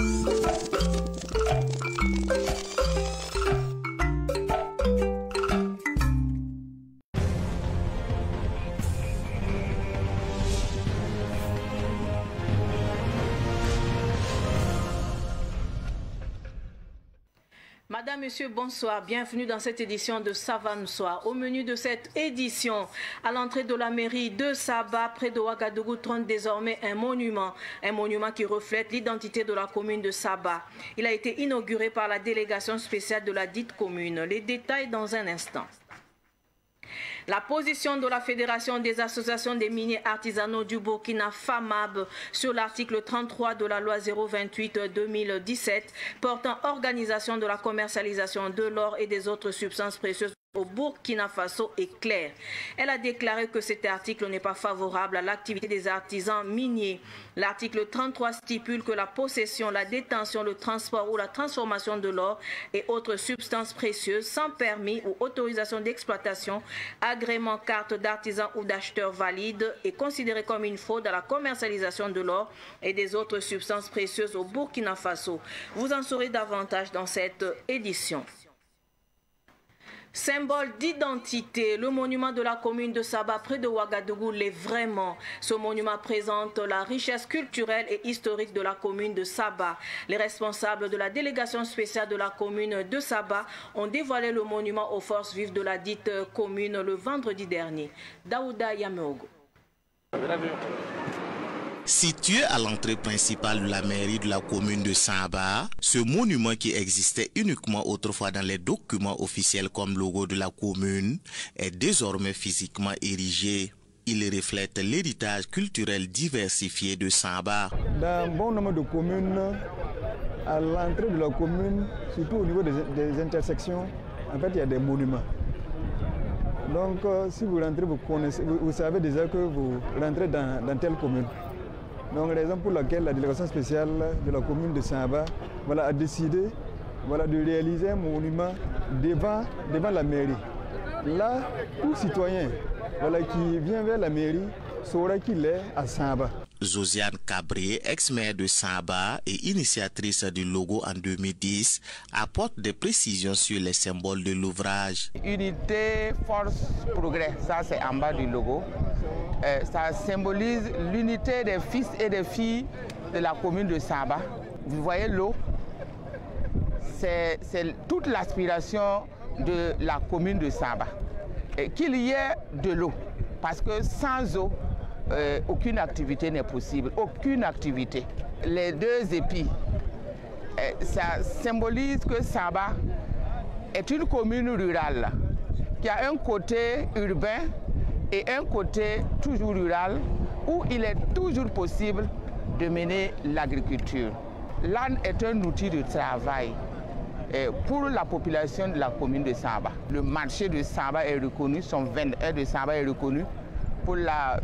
Madame, Monsieur, bonsoir. Bienvenue dans cette édition de Savane Soir. Au menu de cette édition, à l'entrée de la mairie de Saba, près de Ouagadougou, trône désormais un monument qui reflète l'identité de la commune de Saba. Il a été inauguré par la délégation spéciale de la dite commune. Les détails dans un instant. La position de la Fédération des associations des miniers artisanaux du Burkina, FAMAB, sur l'article 33 de la loi 028-2017 portant organisation de la commercialisation de l'or et des autres substances précieuses au Burkina Faso est claire. Elle a déclaré que cet article n'est pas favorable à l'activité des artisans miniers. L'article 33 stipule que la possession, la détention, le transport ou la transformation de l'or et autres substances précieuses sans permis ou autorisation d'exploitation, agrément, carte d'artisan ou d'acheteur valide est considéré comme une fraude à la commercialisation de l'or et des autres substances précieuses au Burkina Faso. Vous en saurez davantage dans cette édition. Symbole d'identité, le monument de la commune de Saba près de Ouagadougou l'est vraiment. Ce monument présente la richesse culturelle et historique de la commune de Saba. Les responsables de la délégation spéciale de la commune de Saba ont dévoilé le monument aux forces vives de la dite commune le vendredi dernier. Daouda Yameogo. Situé à l'entrée principale de la mairie de la commune de Saba, ce monument qui existait uniquement autrefois dans les documents officiels comme logo de la commune est désormais physiquement érigé. Il reflète l'héritage culturel diversifié de Saba. Dans bon nombre de communes, à l'entrée de la commune, surtout au niveau des intersections, en fait il y a des monuments. Donc si vous rentrez, vous savez déjà que vous rentrez dans telle commune. Donc, raison pour laquelle la délégation spéciale de la commune de Saba a décidé de réaliser un monument devant la mairie. Là, tout citoyen qui vient vers la mairie saura qu'il est à Saba. Josiane Cabré, ex-maire de Saba et initiatrice du logo en 2010, apporte des précisions sur les symboles de l'ouvrage. Unité, force, progrès, ça c'est en bas du logo. Ça symbolise l'unité des fils et des filles de la commune de Saba. Vous voyez l'eau, c'est toute l'aspiration de la commune de Saba. Qu'il y ait de l'eau, parce que sans eau, aucune activité n'est possible, aucune activité. Les deux épis, ça symbolise que Saba est une commune rurale qui a un côté urbain et un côté toujours rural où il est toujours possible de mener l'agriculture. L'âne est un outil de travail pour la population de la commune de Saba. Le marché de Saba est reconnu, son vendeur de Saba est reconnu pour la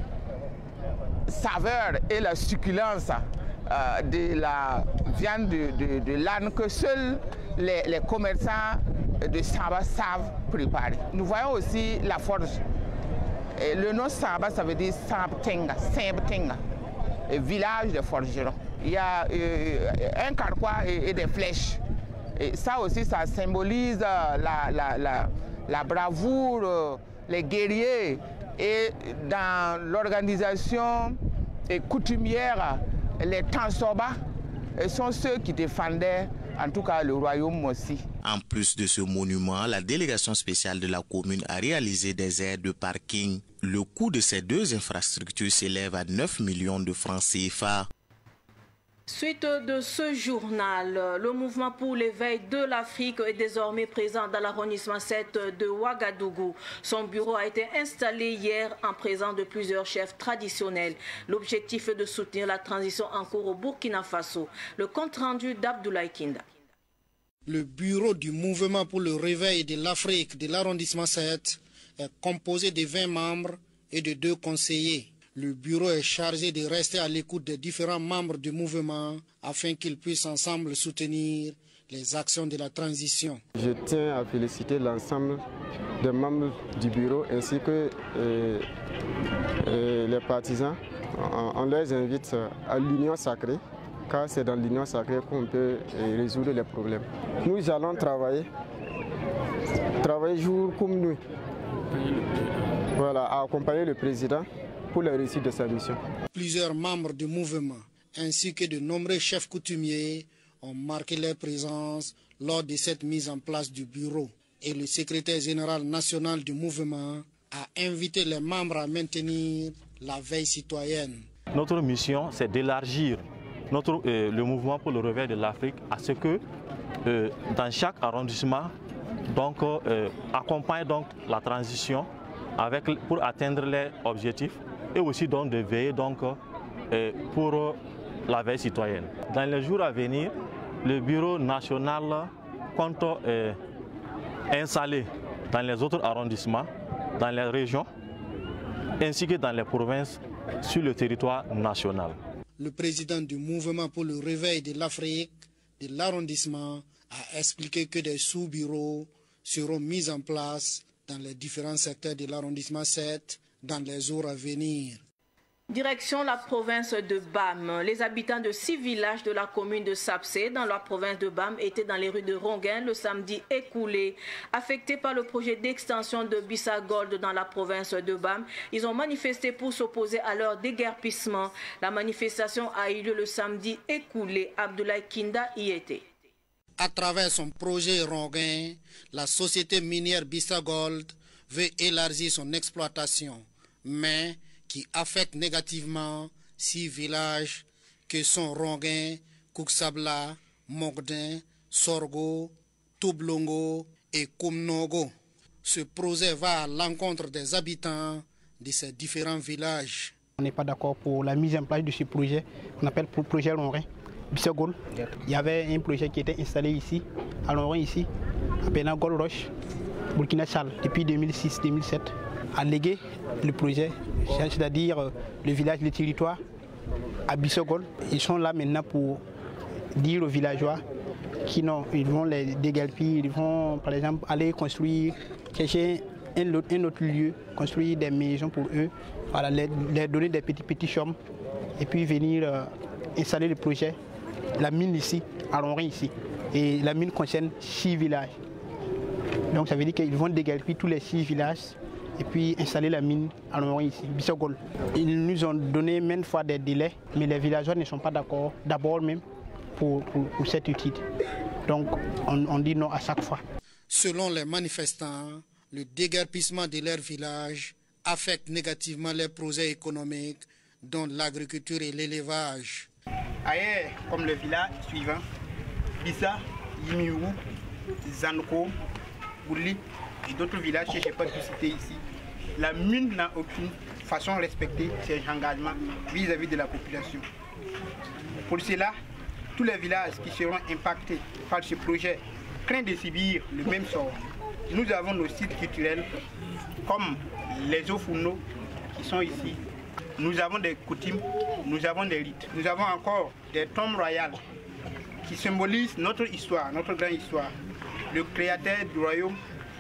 saveur et la succulence de la viande de l'âne que seuls les commerçants de Saba savent préparer. Nous voyons aussi la forge. Et le nom Saba, ça veut dire Sabtenga, village de forgerons. Il y a un carquois et des flèches. Et ça aussi, ça symbolise la bravoure, les guerriers. Et dans l'organisation coutumière, les Tansoba sont ceux qui défendaient en tout cas le royaume aussi. En plus de ce monument, la délégation spéciale de la commune a réalisé des aires de parking. Le coût de ces deux infrastructures s'élève à 9 millions de francs CFA. Suite de ce journal, le mouvement pour l'éveil de l'Afrique est désormais présent dans l'arrondissement 7 de Ouagadougou. Son bureau a été installé hier en présence de plusieurs chefs traditionnels. L'objectif est de soutenir la transition en cours au Burkina Faso. Le compte-rendu d'Abdoulaye Kinda. Le bureau du mouvement pour le réveil de l'Afrique de l'arrondissement 7 est composé de 20 membres et de 2 conseillers. Le bureau est chargé de rester à l'écoute des différents membres du mouvement afin qu'ils puissent ensemble soutenir les actions de la transition. Je tiens à féliciter l'ensemble des membres du bureau ainsi que les partisans. On les invite à l'union sacrée car c'est dans l'union sacrée qu'on peut résoudre les problèmes. Nous allons travailler jour comme nuit, voilà, à accompagner le président pour la réussite de sa mission. Plusieurs membres du mouvement ainsi que de nombreux chefs coutumiers ont marqué leur présence lors de cette mise en place du bureau. Et le secrétaire général national du mouvement a invité les membres à maintenir la veille citoyenne. Notre mission, c'est d'élargir le mouvement pour le réveil de l'Afrique à ce que dans chaque arrondissement, donc, accompagne donc la transition pour atteindre les objectifs et aussi donc de veiller donc, pour la veille citoyenne. Dans les jours à venir, le bureau national compte installer dans les autres arrondissements, dans les régions, ainsi que dans les provinces sur le territoire national. Le président du mouvement pour le réveil de l'Afrique de l'arrondissement a expliqué que des sous-bureaux seront mis en place dans les différents secteurs de l'arrondissement 7 dans les jours à venir. Direction la province de Bam. Les habitants de 6 villages de la commune de Sapsé, dans la province de Bam, étaient dans les rues de Ronguin le samedi écoulé. Affectés par le projet d'extension de Bissa Gold dans la province de Bam, ils ont manifesté pour s'opposer à leur déguerpissement. La manifestation a eu lieu le samedi écoulé. Abdoulaye Kinda y était. À travers son projet Ronguin, la société minière Bissa Gold veut élargir son exploitation, mais qui affecte négativement 6 villages que sont Ronguin, Kuksabla, Mogdin, Sorgo, Toublongo et Koumnogo. Ce projet va à l'encontre des habitants de ces différents villages. On n'est pas d'accord pour la mise en place de ce projet, qu'on appelle le projet Ronguin, Bissa Gold. Il y avait un projet qui était installé ici, à Ronguin ici, à Pena Gold Roche, Burkina Chal, depuis 2006-2007. A légué le projet, c'est-à-dire le village, le territoire à Bissa Gold. Ils sont là maintenant pour dire aux villageois qu'ils vont les déguerpir, ils vont par exemple aller construire, chercher un autre lieu, construire des maisons pour eux, voilà, leur donner des petits chambres et puis venir installer le projet, la mine ici, à Ronguin ici. Et la mine concerne 6 villages. Donc ça veut dire qu'ils vont déguerpir tous les 6 villages et puis installer la mine à Ronguin ici, Bissa Gold. Ils nous ont donné maintes fois des délais, mais les villageois ne sont pas d'accord, d'abord même, pour cette étude. Donc on dit non à chaque fois. Selon les manifestants, le déguerpissement de leur village affecte négativement les projets économiques, dont l'agriculture et l'élevage. Ailleurs, comme le village suivant, Bissa, Yimiou, Zanoko, Bouli et d'autres villages que je n'ai pas pu citer ici, la mine n'a aucune façon respecté ses engagements vis-à-vis de la population. Pour cela, tous les villages qui seront impactés par ce projet craignent de subir le même sort. Nous avons nos sites culturels comme les Ofuno qui sont ici. Nous avons des coutumes, nous avons des rites. Nous avons encore des tombes royales qui symbolisent notre histoire, notre grande histoire. Le créateur du royaume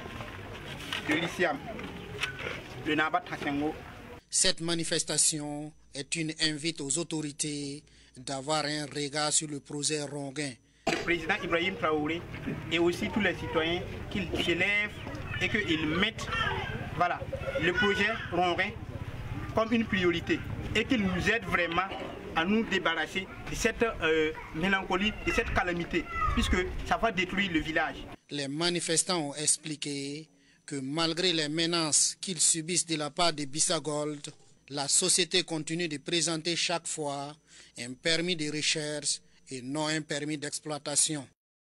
de l'Issiam, le Nabat Hassengo. Cette manifestation est une invite aux autorités d'avoir un regard sur le projet Ronguin. Le président Ibrahim Traoré et aussi tous les citoyens qu'ils s'élèvent et qu'ils mettent le projet Ronguin comme une priorité et qu'ils nous aident vraiment à nous débarrasser de cette mélancolie, de cette calamité, puisque ça va détruire le village. Les manifestants ont expliqué que malgré les menaces qu'ils subissent de la part de Bissa Gold, la société continue de présenter chaque fois un permis de recherche et non un permis d'exploitation.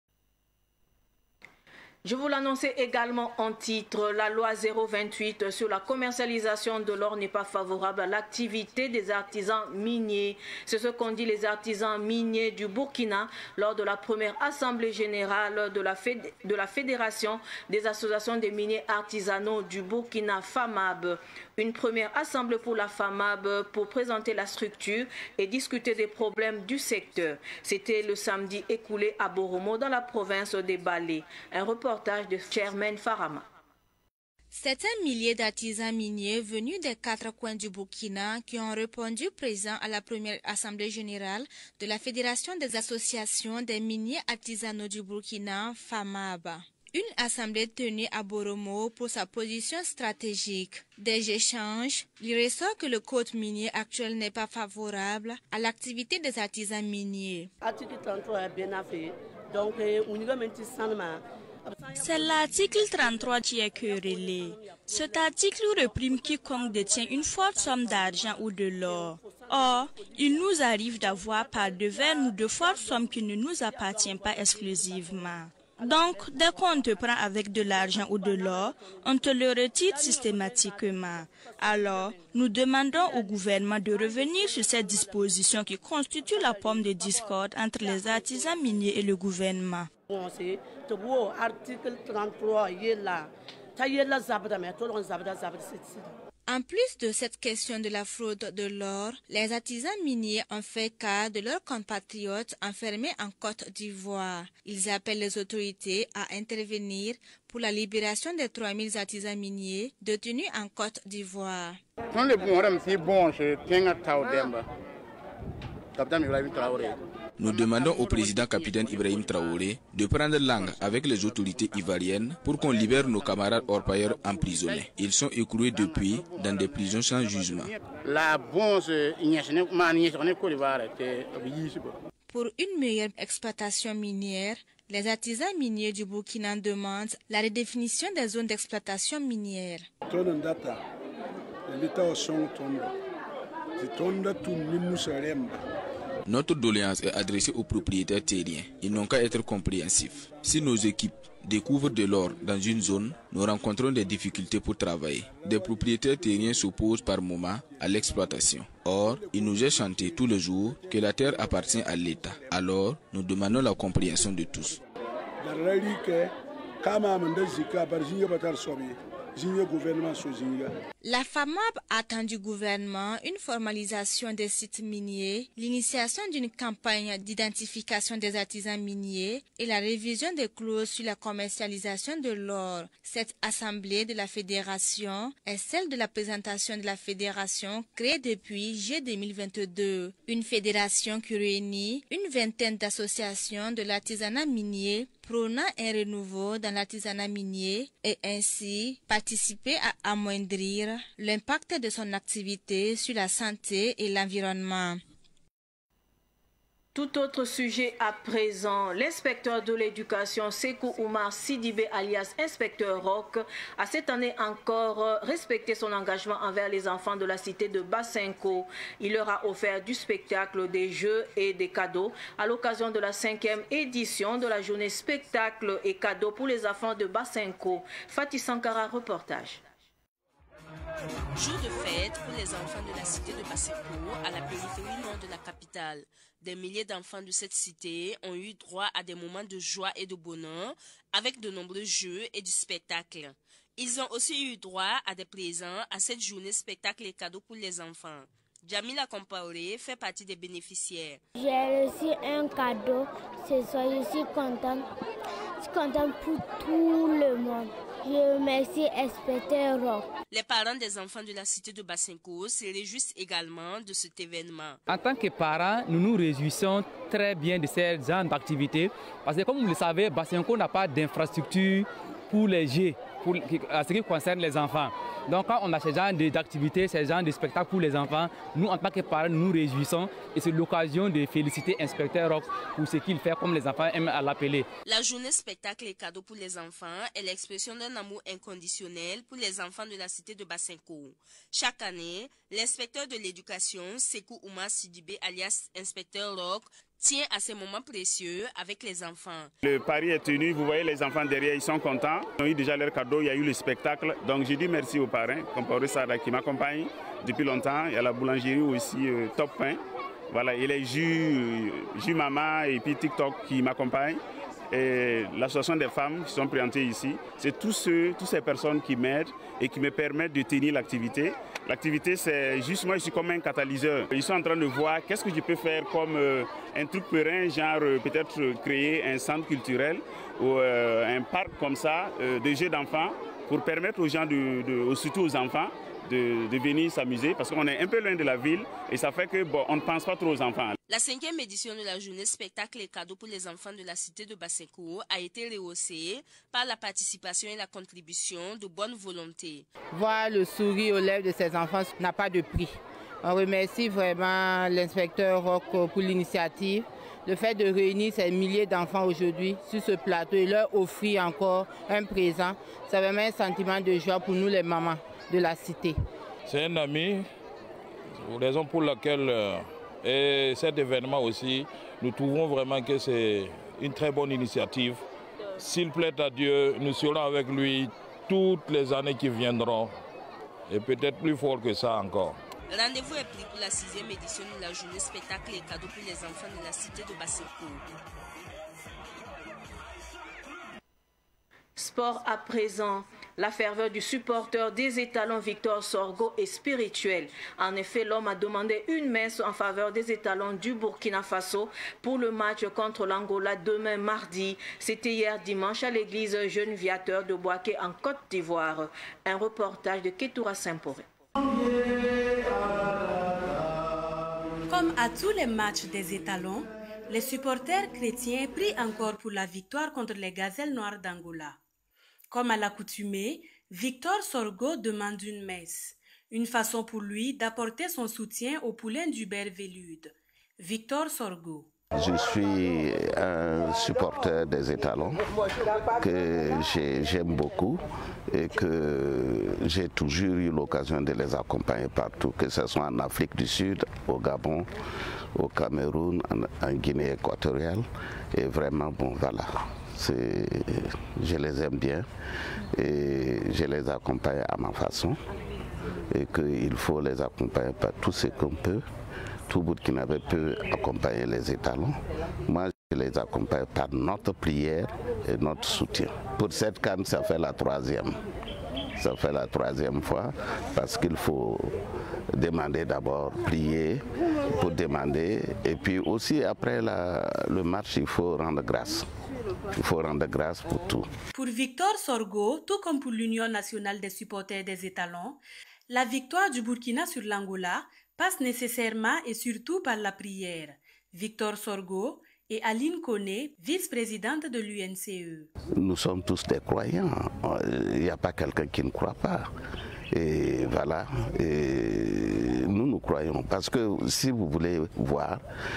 Je vous l'annonçais également en titre, la loi 028 sur la commercialisation de l'or n'est pas favorable à l'activité des artisans miniers. C'est ce qu'ont dit les artisans miniers du Burkina lors de la première assemblée générale de la Fédération des associations des miniers artisanaux du Burkina, FAMAB. Une première assemblée pour la FAMAB pour présenter la structure et discuter des problèmes du secteur. C'était le samedi écoulé à Boromo dans la province des Balé. Un reportage de Chairman Farama. C'est un millier d'artisans miniers venus des 4 coins du Burkina qui ont répondu présents à la première assemblée générale de la Fédération des associations des miniers artisanaux du Burkina, FAMAB. Une assemblée tenue à Boromo pour sa position stratégique. Des échanges, il ressort que le code minier actuel n'est pas favorable à l'activité des artisans miniers. C'est l'article 33 qui est querellé. Cet article réprime quiconque détient une forte somme d'argent ou de l'or. Or, il nous arrive d'avoir par devers nous de fortes sommes qui ne nous appartiennent pas exclusivement. Donc, dès qu'on te prend avec de l'argent ou de l'or, on te le retire systématiquement. Alors, nous demandons au gouvernement de revenir sur cette disposition qui constitue la pomme de discorde entre les artisans miniers et le gouvernement. En plus de cette question de la fraude de l'or, les artisans miniers ont fait cas de leurs compatriotes enfermés en Côte d'Ivoire. Ils appellent les autorités à intervenir pour la libération des 3000 artisans miniers détenus en Côte d'Ivoire. Nous demandons au président capitaine Ibrahim Traoré de prendre langue avec les autorités ivoiriennes pour qu'on libère nos camarades orpailleurs emprisonnés. Ils sont écroués depuis dans des prisons sans jugement. Pour une meilleure exploitation minière, les artisans miniers du Burkina demandent la redéfinition des zones d'exploitation minière. Notre doléance est adressée aux propriétaires terriens. Ils n'ont qu'à être compréhensifs. Si nos équipes découvrent de l'or dans une zone, nous rencontrons des difficultés pour travailler. Des propriétaires terriens s'opposent par moments à l'exploitation. Or, il nous est chanté tous les jours que la terre appartient à l'État. Alors, nous demandons la compréhension de tous. La FAMAB attend du gouvernement une formalisation des sites miniers, l'initiation d'une campagne d'identification des artisans miniers et la révision des clauses sur la commercialisation de l'or. Cette assemblée de la fédération est celle de la présentation de la fédération créée depuis juillet 2022. Une fédération qui réunit une vingtaine d'associations de l'artisanat minier prônant un renouveau dans l'artisanat minier et ainsi participer à amoindrir l'impact de son activité sur la santé et l'environnement. Tout autre sujet à présent, l'inspecteur de l'éducation Sekou Oumar Sidibé alias inspecteur Rock a cette année encore respecté son engagement envers les enfants de la cité de Basenko. Il leur a offert du spectacle, des jeux et des cadeaux à l'occasion de la 5e édition de la journée spectacle et cadeaux pour les enfants de Basenko. Fatih Sankara, reportage. Jour de fête pour les enfants de la cité de Basenko à la périphérie nord de la capitale. Des milliers d'enfants de cette cité ont eu droit à des moments de joie et de bonheur avec de nombreux jeux et du spectacle. Ils ont aussi eu droit à des présents à cette journée spectacle et cadeaux pour les enfants. Jamila Compaoré fait partie des bénéficiaires. J'ai reçu un cadeau ce soir, je suis contente. Je suis contente pour tout le monde. Je remercie inspecteur Rock. Les parents des enfants de la cité de Basenko se réjouissent également de cet événement. En tant que parents, nous nous réjouissons très bien de ces genres d'activités parce que comme vous le savez, Basenko n'a pas d'infrastructure pour les jeux, à ce qui concerne les enfants. Donc quand on a ce genre d'activités, ce genre de spectacles pour les enfants, nous en tant que parents, nous nous réjouissons et c'est l'occasion de féliciter inspecteur Rock pour ce qu'il fait comme les enfants aiment à l'appeler. La journée spectacle et cadeaux pour les enfants est l'expression d'un amour inconditionnel pour les enfants de la cité de Basenko. Chaque année, l'inspecteur de l'éducation, Sekou Oumar Sidibé alias inspecteur Rock, tient à ces moments précieux avec les enfants. Le pari est tenu, vous voyez les enfants derrière, ils sont contents. Ils ont eu déjà leur cadeau, il y a eu le spectacle. Donc je dis merci aux parrains, Compaoré Sada qui m'accompagne depuis longtemps. Il y a la boulangerie aussi, Top Pain. Voilà, et les jus Maman et puis TikTok qui m'accompagnent. Et l'association des femmes qui sont présentées ici, c'est toutes ces personnes qui m'aident et qui me permettent de tenir l'activité. L'activité, c'est juste moi, je suis comme un catalyseur. Ils sont en train de voir qu'est-ce que je peux faire comme un truc périn, genre peut-être créer un centre culturel ou un parc comme ça de jeux d'enfants pour permettre aux gens, surtout aux enfants, de venir s'amuser parce qu'on est un peu loin de la ville et ça fait que on ne pense pas trop aux enfants. La 5e édition de la journée spectacle et cadeaux pour les enfants de la cité de Bassencourt a été rehaussée par la participation et la contribution de bonne volonté. Voir le sourire aux lèvres de ces enfants n'a pas de prix. On remercie vraiment l'inspecteur Roch pour l'initiative. Le fait de réunir ces milliers d'enfants aujourd'hui sur ce plateau et leur offrir encore un présent, c'est vraiment un sentiment de joie pour nous les mamans de la cité. C'est un ami, raison pour laquelle et cet événement aussi, nous trouvons vraiment que c'est une très bonne initiative. S'il plaît à Dieu, nous serons avec lui toutes les années qui viendront et peut-être plus fort que ça encore. Rendez-vous est pris pour la 6e édition de la journée spectacle et cadeaux pour les enfants de la cité de Bassencourt. Sport à présent. La ferveur du supporter des étalons Victor Sorgo est spirituelle. En effet, l'homme a demandé une messe en faveur des étalons du Burkina Faso pour le match contre l'Angola demain mardi. C'était hier dimanche à l'église Jeune Viateur de Boaké en Côte d'Ivoire. Un reportage de Ketoura Saint-Poré. Comme à tous les matchs des étalons, les supporters chrétiens prient encore pour la victoire contre les gazelles noires d'Angola. Comme à l'accoutumée, Victor Sorgo demande une messe, une façon pour lui d'apporter son soutien au poulain d'Hubert Vélude. Victor Sorgo. Je suis un supporter des étalons que j'aime beaucoup et que j'ai toujours eu l'occasion de les accompagner partout, que ce soit en Afrique du Sud, au Gabon, au Cameroun, en Guinée équatoriale. Et vraiment, bon, voilà. Je les aime bien et je les accompagne à ma façon et qu'il faut les accompagner par tout ce qu'on peut. Tout Burkinabé peut accompagner les étalons. Moi, je les accompagne par notre prière et notre soutien. Pour cette CAN, ça fait la 3e. Ça fait la 3e fois parce qu'il faut demander d'abord, prier pour demander et puis aussi après le match, il faut rendre grâce. Il faut rendre grâce pour tout. Pour Victor Sorgo, tout comme pour l'Union nationale des supporters des étalons, la victoire du Burkina sur l'Angola passe nécessairement et surtout par la prière. Victor Sorgo et Aline Koné, vice-présidente de l'UNCE. Nous sommes tous des croyants. Il n'y a pas quelqu'un qui ne croit pas. Et voilà, et nous croyons, parce que si vous voulez voir,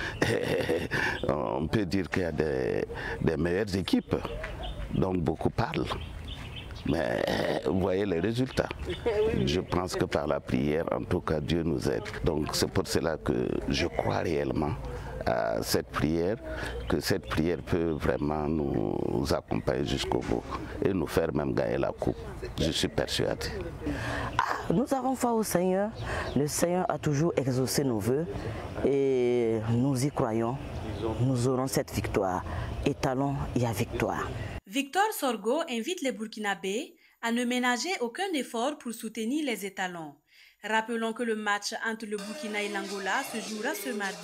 on peut dire qu'il y a des meilleures équipes, dont beaucoup parlent. Mais vous voyez les résultats. Je pense que par la prière, en tout cas, Dieu nous aide. Donc c'est pour cela que je crois réellement à cette prière, que cette prière peut vraiment nous accompagner jusqu'au bout et nous faire même gagner la coupe. Je suis persuadé. Nous avons foi au Seigneur. Le Seigneur a toujours exaucé nos vœux et nous y croyons. Nous aurons cette victoire. Étalons, il y a victoire. Victor Sorgo invite les Burkinabés à ne ménager aucun effort pour soutenir les étalons. Rappelons que le match entre le Burkina et l'Angola se jouera ce mardi.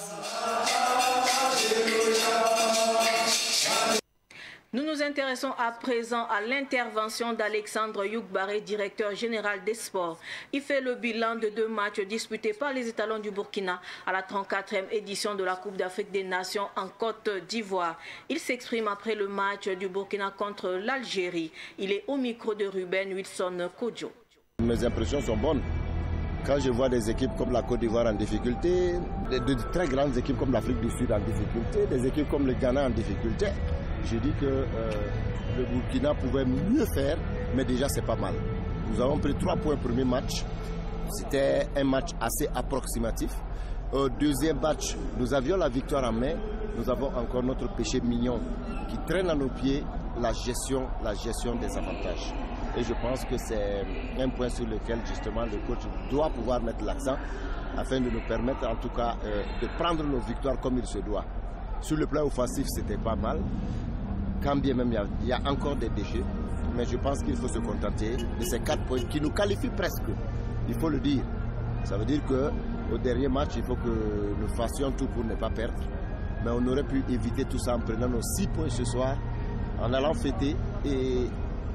Nous nous intéressons à présent à l'intervention d'Alexandre Youkbaré, directeur général des sports. Il fait le bilan de 2 matchs disputés par les étalons du Burkina à la 34e édition de la Coupe d'Afrique des Nations en Côte d'Ivoire. Il s'exprime après le match du Burkina contre l'Algérie. Il est au micro de Ruben Wilson Kodjo. Mes impressions sont bonnes. Quand je vois des équipes comme la Côte d'Ivoire en difficulté, de très grandes équipes comme l'Afrique du Sud en difficulté, des équipes comme le Ghana en difficulté, je dis que le Burkina pouvait mieux faire, mais déjà c'est pas mal. Nous avons pris 3 points au premier match. C'était un match assez approximatif. Au deuxième match, nous avions la victoire en main. Nous avons encore notre péché mignon qui traîne à nos pieds, la gestion des avantages. Et je pense que c'est un point sur lequel justement le coach doit pouvoir mettre l'accent afin de nous permettre en tout cas de prendre nos victoires comme il se doit. Sur le plan offensif, c'était pas mal. Quand bien même il y a encore des déchets, mais je pense qu'il faut se contenter de ces 4 points qui nous qualifient presque. Il faut le dire. Ça veut dire qu'au dernier match, il faut que nous fassions tout pour ne pas perdre. Mais on aurait pu éviter tout ça en prenant nos 6 points ce soir, en allant fêter et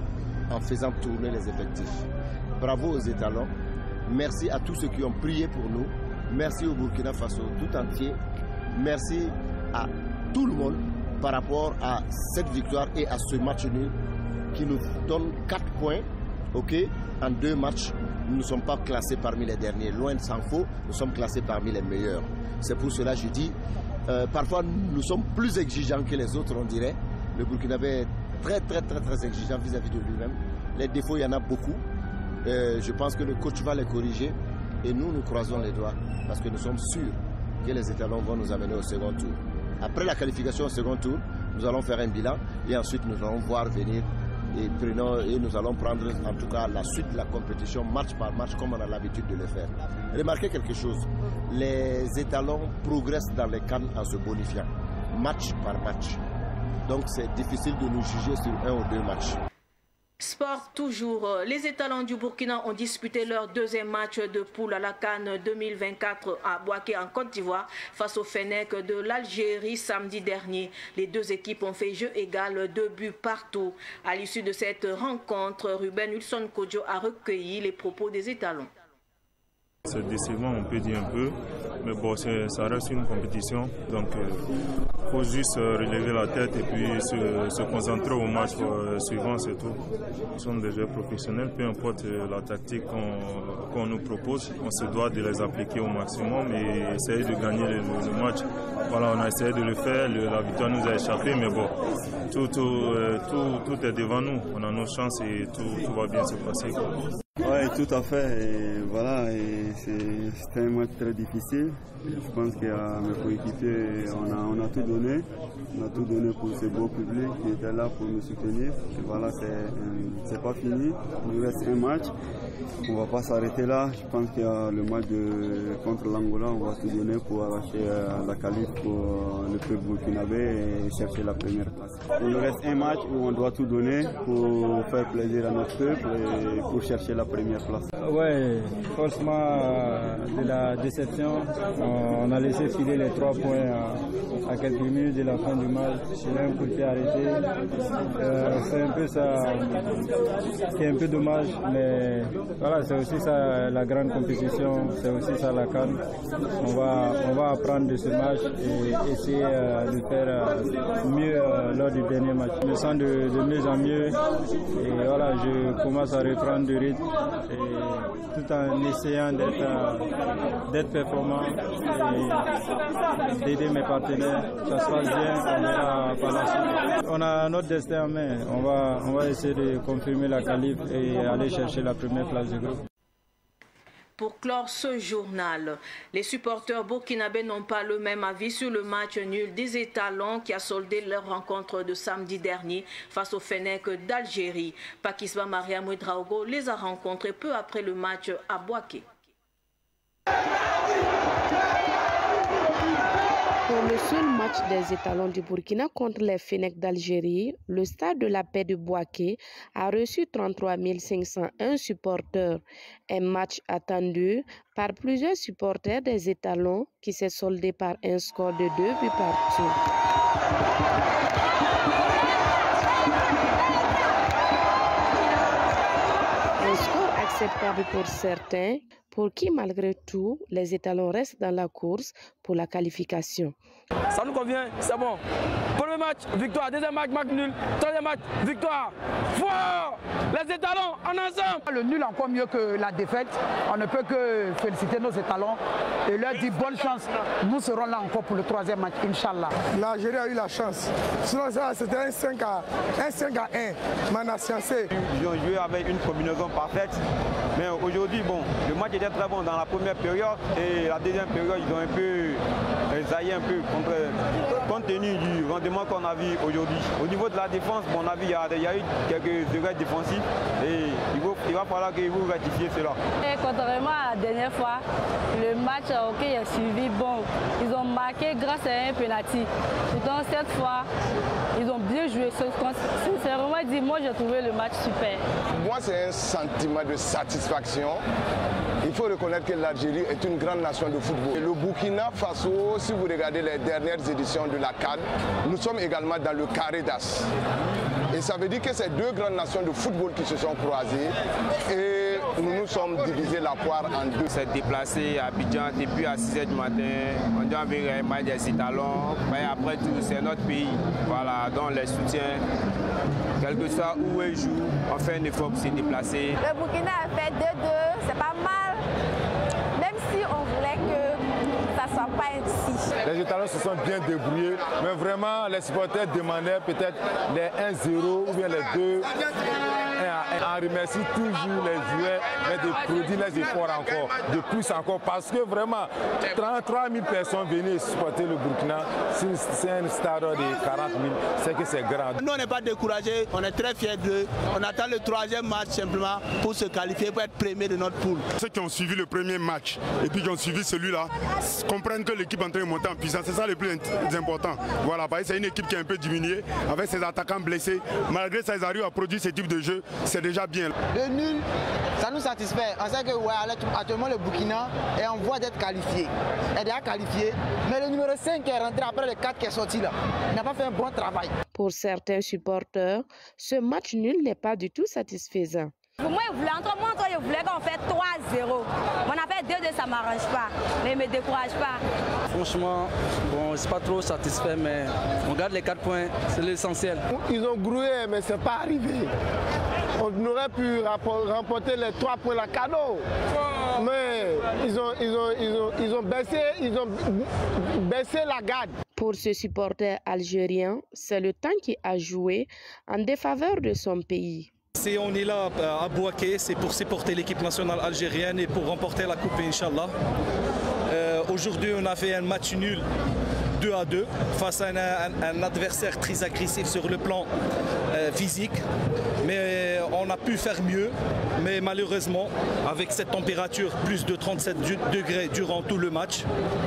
en faisant tourner les effectifs. Bravo aux étalons. Merci à tous ceux qui ont prié pour nous. Merci au Burkina Faso tout entier. Merci à tout le monde par rapport à cette victoire et à ce match nul qui nous donne 4 points. En 2 matchs, nous ne sommes pas classés parmi les derniers. Loin de s'en faut, nous sommes classés parmi les meilleurs. C'est pour cela que je dis, parfois nous sommes plus exigeants que les autres, on dirait. Le Burkinabé est très exigeant vis-à-vis de lui-même. Les défauts, il y en a beaucoup. Je pense que le coach va les corriger et nous croisons les doigts parce que nous sommes sûrs que les étalons vont nous amener au second tour. Après la qualification au second tour, nous allons faire un bilan et ensuite nous allons voir venir et nous allons prendre en tout cas la suite de la compétition match par match comme on a l'habitude de le faire. Remarquez quelque chose, les étalons progressent dans les CAN en se bonifiant, match par match. Donc c'est difficile de nous juger sur 1 ou 2 matchs. Sport toujours. Les étalons du Burkina ont disputé leur 2e match de poule à la CAN 2024 à Bouaké en Côte d'Ivoire face au Fennec de l'Algérie samedi dernier. Les 2 équipes ont fait jeu égal, 2 buts partout. À l'issue de cette rencontre, Ruben Wilson Kodjo a recueilli les propos des étalons. C'est décevant, on peut dire un peu, mais bon, ça reste une compétition, donc il faut juste relever la tête et puis se concentrer au match suivant, c'est tout. Nous sommes des joueurs professionnels, peu importe la tactique qu'on nous propose, on se doit de les appliquer au maximum et essayer de gagner le match. Voilà, on a essayé de le faire, la victoire nous a échappé, mais bon, tout est devant nous, on a nos chances et tout va bien se passer. Oui, tout à fait. Et voilà, c'était un match très difficile. Je pense qu'à mes coéquipiers, on a tout donné. On a tout donné pour ce beau public qui était là pour nous soutenir. Et voilà, c'est pas fini. Il nous reste un match. On ne va pas s'arrêter là. Je pense qu'il y a le match contre l'Angola. On va tout donner pour arracher la qualif pour le peuple burkinabé et chercher la première place. Il nous reste un match où on doit tout donner pour faire plaisir à notre peuple et pour chercher la première place. Oui, forcément de la déception. On a laissé filer les 3 points à quelques minutes de la fin du match. Il a un coup de pied arrêté. C'est un peu ça qui est un peu dommage, mais voilà, c'est aussi ça la grande compétition, c'est aussi ça la CAN. On va apprendre de ce match et essayer de faire mieux lors du dernier match. Je me sens de mieux en mieux et voilà, je commence à reprendre du rythme et tout en essayant d'être performant et d'aider mes partenaires. Ça se passe bien, on verra par la suite. On a notre destin en main, on va essayer de confirmer la qualif et aller chercher la première place du groupe. Pour clore ce journal, les supporters burkinabés n'ont pas le même avis sur le match nul des étalons qui a soldé leur rencontre de samedi dernier face au Fennec d'Algérie. Pakisba Mariam Ouedraogo les a rencontrés peu après le match à Bouaké. Pour le seul match des étalons du Burkina contre les Fennecs d'Algérie, le stade de la paix de Bouaké a reçu 33 501 supporters. Un match attendu par plusieurs supporters des étalons qui s'est soldé par un score de 2 buts partout. Un score acceptable pour certains, pour qui malgré tout, les étalons restent dans la course pour la qualification. Ça nous convient, c'est bon. Premier match, victoire. Deuxième match, match nul. Troisième match, victoire. Fort! Les étalons, en ensemble. Le nul encore mieux que la défaite. On ne peut que féliciter nos étalons et leur dire bonne chance. Nous serons là encore pour le 3e match, Inch'Allah. L'Algérie a eu la chance. Sinon, c'était un 5 à 1, mais on a sciencé. Ils ont joué avec une combinaison parfaite. Mais aujourd'hui, bon, le match était très bon dans la première période et la deuxième période, ils ont un peu zaillé un peu compte tenu du rendement qu'on a vu aujourd'hui. Au niveau de la défense, bon, on a vu il y a eu quelques erreurs défensives et il va falloir que vous rectifiez cela. Et contrairement à la dernière fois, le match auquel il a suivi, bon, ils ont marqué grâce à un penalty. Pourtant, cette fois, ils ont bien joué. Sincèrement dit, moi j'ai trouvé le match super. Moi, c'est un sentiment de satisfaction. Il faut reconnaître que l'Algérie est une grande nation de football. Et le Burkina Faso, si vous regardez les dernières éditions de de la CAN, nous sommes également dans le carré d'as. Et ça veut dire que c'est deux grandes nations de football qui se sont croisées et nous nous sommes divisés la poire en deux. s'est déplacé à Abidjan depuis à 6h du matin. On doit venir à match des Étalons. Mais après tout, c'est notre pays. Voilà, donc les soutiens, quel que soit où ils jouent, on fait un effort pour se déplacer. Le Burkina a fait 2-2, c'est pas mal. Même si on voulait que ça ne soit pas ainsi. Les Étalons se sont bien débrouillés, mais vraiment les supporters demandaient peut-être les 1-0 ou bien les 2. On remercie toujours les joueurs, mais de produire les efforts encore, de plus encore, parce que vraiment, 33 000 personnes venaient supporter le Burkina, c'est un stade de 40 000, c'est que c'est grand. Nous, on n'est pas découragés, on est très fiers d'eux. On attend le troisième match simplement pour se qualifier, pour être premier de notre poule. Ceux qui ont suivi le premier match et puis qui ont suivi celui-là comprennent que l'équipe est en train de monter en puissance. C'est ça le plus important. Voilà, parce que c'est une équipe qui est un peu diminuée, avec ses attaquants blessés. Malgré ça, ils arrivent à produire ce type de jeu, c'est déjà bien. Le nul, ça nous satisfait. On sait que actuellement le Burkina est en voie d'être qualifié. Elle est déjà qualifiée. Mais le numéro 5 qui est rentré après le 4 qui est sorti là, il n'a pas fait un bon travail. Pour certains supporters, ce match nul n'est pas du tout satisfaisant. Pour moi, je voulais qu'on fasse 3-0. On a fait 2-2, ça ne m'arrange pas. Mais ne me décourage pas. Franchement, bon, je ne suis pas trop satisfait, mais on garde les 4 points, c'est l'essentiel. Ils ont grouillé, mais ce n'est pas arrivé. On aurait pu remporter les 3 points la cadeau. Mais ils ont baissé la garde. Pour ce supporter algérien, c'est le temps qui a joué en défaveur de son pays. Si on est là à Bouaké, c'est pour supporter l'équipe nationale algérienne et pour remporter la coupe, Inch'Allah. Aujourd'hui, on a fait un match nul 2-2 face à un adversaire très agressif sur le plan physique. Mais on a pu faire mieux. Mais malheureusement, avec cette température, plus de 37 degrés durant tout le match,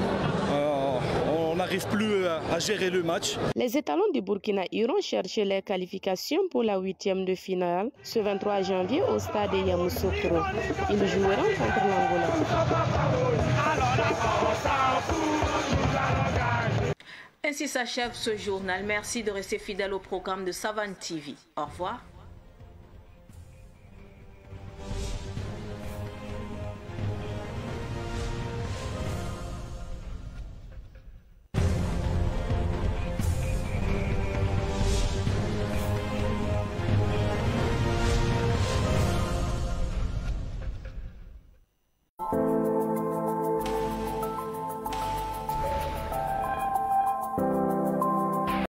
on n'arrive plus à gérer le match. Les étalons du Burkina iront chercher les qualifications pour la 8e de finale ce 23 janvier au stade Yamoussoukro. Ils joueront contre l'Angola. Ainsi s'achève ce journal. Merci de rester fidèle au programme de Savane TV. Au revoir.